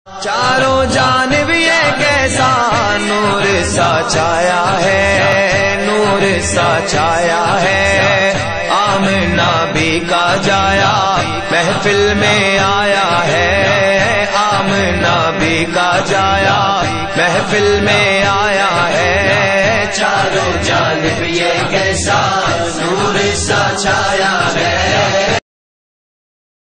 चारों जानिब ये कैसा नूर सा छाया है, नूर सा छाया है। आमना भी का जाया महफिल में आया है, आमना भी का जाया महफिल में आया है। चारों जानिब ये कैसा नूर सा छाया है।